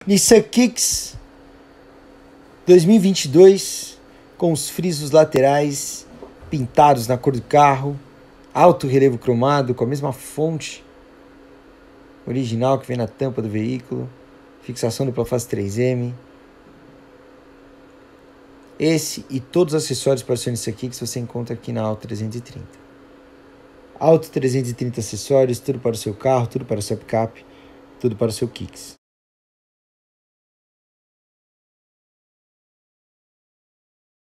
Nissan Kicks 2022 com os frisos laterais pintados na cor do carro, alto relevo cromado com a mesma fonte original que vem na tampa do veículo, fixação dupla face 3M. Esse e todos os acessórios para o seu Nissan Kicks você encontra aqui na Auto 330. Auto 330 acessórios, tudo para o seu carro, tudo para o seu picape, tudo para o seu Kicks.